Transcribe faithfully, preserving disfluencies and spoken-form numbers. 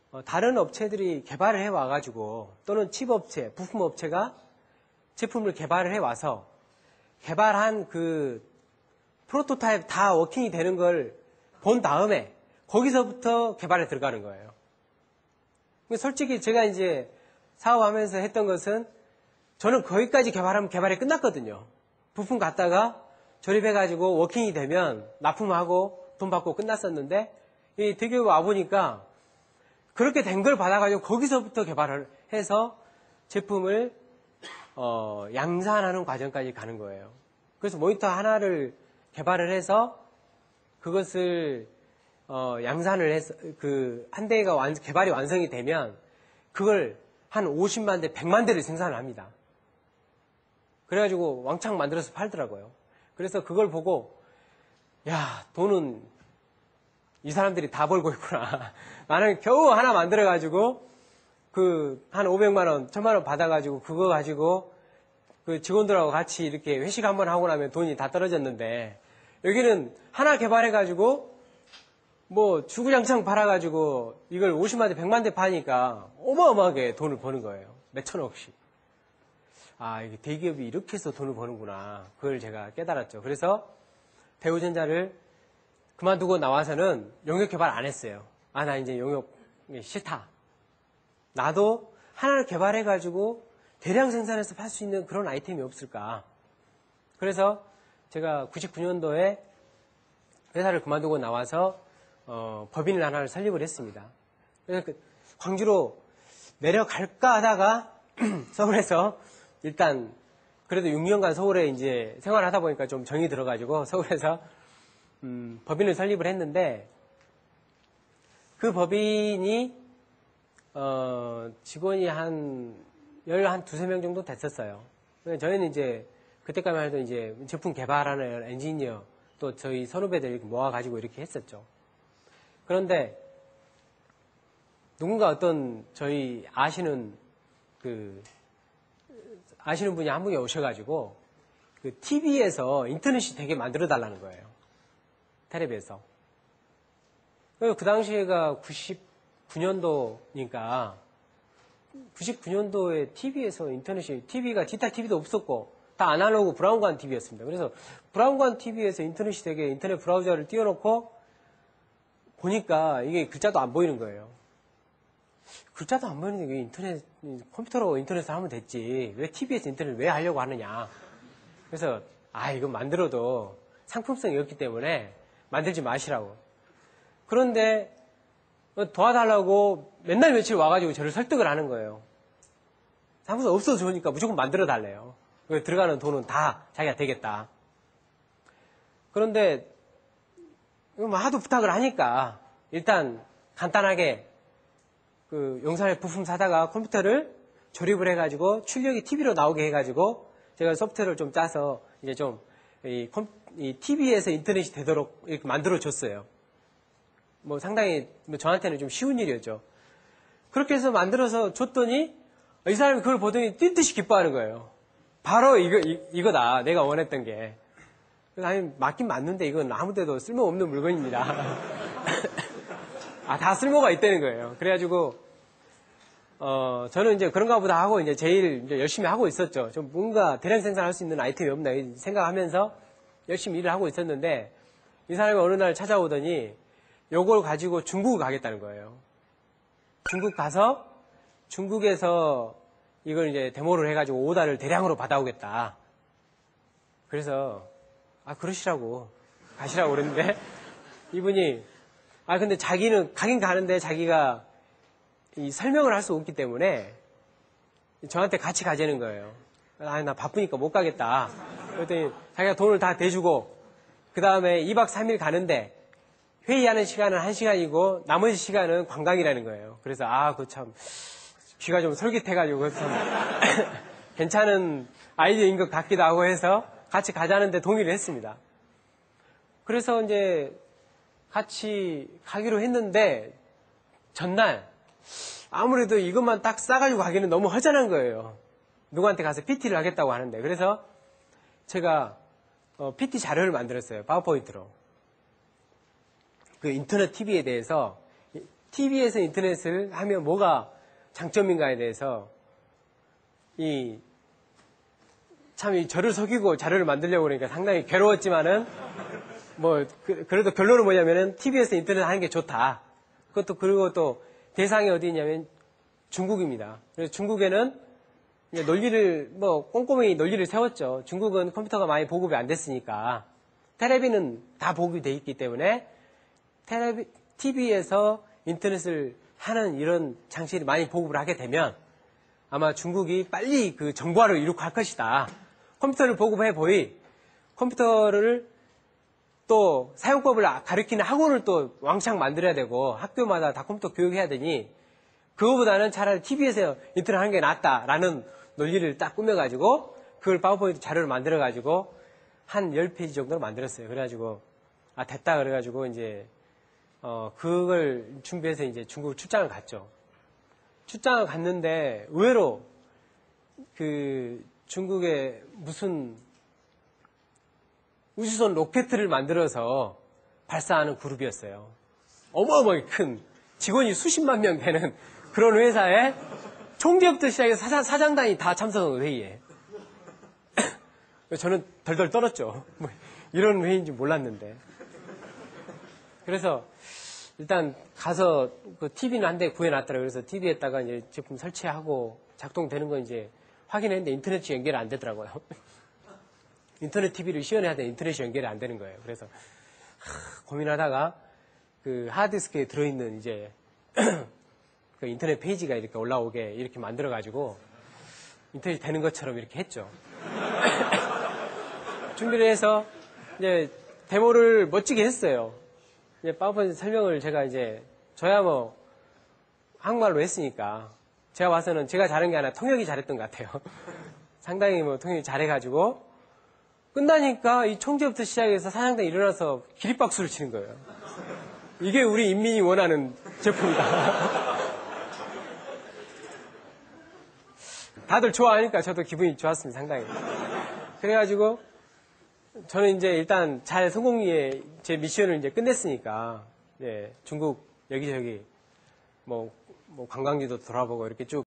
어, 다른 업체들이 개발을 해 와가지고 또는 칩업체, 부품업체가 제품을 개발을 해 와서 개발한 그 프로토타입 다 워킹이 되는 걸 본 다음에 거기서부터 개발에 들어가는 거예요. 솔직히 제가 이제 사업하면서 했던 것은 저는 거기까지 개발하면 개발이 끝났거든요. 부품 갖다가 조립해가지고 워킹이 되면 납품하고 돈 받고 끝났었는데 이 대기업 와보니까 그렇게 된 걸 받아가지고 거기서부터 개발을 해서 제품을 어, 양산하는 과정까지 가는 거예요. 그래서 모니터 하나를 개발을 해서 그것을 어, 양산을 해서 그 한 대가 완, 개발이 완성이 되면 그걸 한 오십만 대, 백만 대를 생산을 합니다. 그래가지고 왕창 만들어서 팔더라고요. 그래서 그걸 보고 야, 돈은 이 사람들이 다 벌고 있구나. 나는 겨우 하나 만들어가지고 그 한 오백만 원, 천만 원 받아가지고 그거 가지고 그 직원들하고 같이 이렇게 회식 한번 하고 나면 돈이 다 떨어졌는데 여기는 하나 개발해가지고 뭐 주구장창 팔아가지고 이걸 오십만 대, 백만 대 파니까 어마어마하게 돈을 버는 거예요. 몇천억씩. 아, 이게 대기업이 이렇게 해서 돈을 버는구나. 그걸 제가 깨달았죠. 그래서 대우전자를 그만두고 나와서는 용역 개발 안 했어요. 아, 나 이제 용역 싫다. 나도 하나를 개발해가지고 대량 생산해서 팔 수 있는 그런 아이템이 없을까. 그래서 제가 구십구 년도에 회사를 그만두고 나와서 어, 법인을 하나를 설립을 했습니다. 그래서 그 광주로 내려갈까 하다가 서울에서 일단 그래도 육 년간 서울에 이제 생활하다 보니까 좀 정이 들어가지고 서울에서 음, 법인을 설립을 했는데 그 법인이 어, 직원이 한 열 한 두세 명 정도 됐었어요. 저희는 이제 그때까지만 해도 이제 제품 개발하는 엔지니어 또 저희 선후배들 이렇게 모아가지고 이렇게 했었죠. 그런데 누군가 어떤 저희 아시는 그 아시는 분이 한 분이 오셔가지고 그 티비에서 인터넷이 되게 만들어 달라는 거예요. 텔레비에서. 그 당시에가 구십구 년도니까 구십구 년도에 티비에서 인터넷이 티비가 디지털 티비도 없었고 다 아날로그 브라운관 티비였습니다. 그래서 브라운관 티비에서 인터넷이 되게 인터넷 브라우저를 띄워놓고 보니까 이게 글자도 안 보이는 거예요. 글자도 안 보이는데 왜 인터넷, 컴퓨터로 인터넷을 하면 됐지. 왜 티비에서 인터넷을 왜 하려고 하느냐. 그래서, 아, 이거 만들어도 상품성이 없기 때문에 만들지 마시라고. 그런데 도와달라고 맨날 며칠 와가지고 저를 설득을 하는 거예요. 상품성 없어도 좋으니까 무조건 만들어 달래요. 들어가는 돈은 다 자기가 되겠다. 그런데, 뭐 하도 부탁을 하니까 일단 간단하게 그 용산에 부품 사다가 컴퓨터를 조립을 해가지고 출력이 티비로 나오게 해가지고 제가 소프트웨어를 좀 짜서 이제 좀 이 이 티비에서 인터넷이 되도록 이렇게 만들어 줬어요. 뭐 상당히 뭐 저한테는 좀 쉬운 일이었죠. 그렇게 해서 만들어서 줬더니 이 사람이 그걸 보더니 뛴 듯이 기뻐하는 거예요. 바로 이거 이, 이거다 내가 원했던 게. 아니, 맞긴 맞는데 이건 아무 데도 쓸모없는 물건입니다. 아, 다 쓸모가 있다는 거예요. 그래가지고, 어, 저는 이제 그런가 보다 하고 이제 제일 이제 열심히 하고 있었죠. 좀 뭔가 대량 생산할 수 있는 아이템이 없나 생각하면서 열심히 일을 하고 있었는데 이 사람이 어느 날 찾아오더니 요걸 가지고 중국을 가겠다는 거예요. 중국 가서 중국에서 이걸 이제 데모를 해가지고 오다를 대량으로 받아오겠다. 그래서 아, 그러시라고. 가시라고 그랬는데, 이분이, 아, 근데 자기는, 가긴 가는데 자기가 이 설명을 할 수 없기 때문에 저한테 같이 가자는 거예요. 아, 나 바쁘니까 못 가겠다. 그랬더니 자기가 돈을 다 대주고, 그 다음에 이 박 삼 일 가는데, 회의하는 시간은 한 시간이고, 나머지 시간은 관광이라는 거예요. 그래서, 아, 그 참, 귀가 좀 솔깃해가지고, 참, 괜찮은 아이디어인 것 같기도 하고 해서, 같이 가자는데 동의를 했습니다. 그래서 이제 같이 가기로 했는데 전날 아무래도 이것만 딱 싸가지고 가기는 너무 허전한 거예요. 누구한테 가서 피티를 하겠다고 하는데. 그래서 제가 어, 피티 자료를 만들었어요. 파워포인트로. 그 인터넷 티비에 대해서 티비에서 인터넷을 하면 뭐가 장점인가에 대해서 이 참 이 저를 속이고 자료를 만들려고 그러니까 상당히 괴로웠지만은 뭐 그, 그래도 결론은 뭐냐면은 티비에서 인터넷 하는 게 좋다. 그것도 그리고 또 대상이 어디 있냐면 중국입니다. 그래서 중국에는 이제 논리를 뭐 꼼꼼히 논리를 세웠죠. 중국은 컴퓨터가 많이 보급이 안 됐으니까 텔레비는 다 보급이 돼 있기 때문에 텔레비 티비에서 인터넷을 하는 이런 장치를 많이 보급을 하게 되면 아마 중국이 빨리 그 정보화를 이룩 할 것이다. 컴퓨터를 보급해 보이 컴퓨터를 또 사용법을 가르치는 학원을 또 왕창 만들어야 되고 학교마다 다 컴퓨터 교육해야 되니 그거보다는 차라리 티비에서 인터넷 하는 게 낫다라는 논리를 딱 꾸며가지고 그걸 파워포인트 자료를 만들어가지고 한 십 페이지 정도로 만들었어요. 그래가지고 아 됐다 그래가지고 이제 어 그걸 준비해서 이제 중국 출장을 갔죠. 출장을 갔는데 의외로 그 중국에 무슨 우주선 로켓을 만들어서 발사하는 그룹이었어요. 어마어마하게 큰 직원이 수십만 명 되는 그런 회사에 총기업부터 시작해서 사장, 사장단이 다 참석한 회의에. 저는 덜덜 떨었죠. 뭐 이런 회의인지 몰랐는데. 그래서 일단 가서 그 티비는 한 대 구해놨더라고요. 그래서 티비에다가 이제 제품 설치하고 작동되는 거 이제 확인했는데 인터넷이 연결이 안 되더라고요. 인터넷 티비를 시연해야 되는데 인터넷이 연결이 안 되는 거예요. 그래서 하, 고민하다가 그 하드디스크에 들어있는 이제 그 인터넷 페이지가 이렇게 올라오게 이렇게 만들어가지고 인터넷이 되는 것처럼 이렇게 했죠. 준비를 해서 이제 데모를 멋지게 했어요. 이제 파워포인트 설명을 제가 이제 저야 뭐 한국말로 했으니까 제가 봐서는 제가 잘한 게 아니라 통역이 잘했던 것 같아요. 상당히 뭐 통역이 잘해가지고 끝나니까 이 총재부터 시작해서 사장단이 일어나서 기립박수를 치는 거예요. 이게 우리 인민이 원하는 제품이다. 다들 좋아하니까 저도 기분이 좋았습니다. 상당히. 그래가지고 저는 이제 일단 잘 성공리에 제 미션을 이제 끝냈으니까 이제 중국 여기저기 뭐, 뭐 관광지도 돌아보고 이렇게 쭉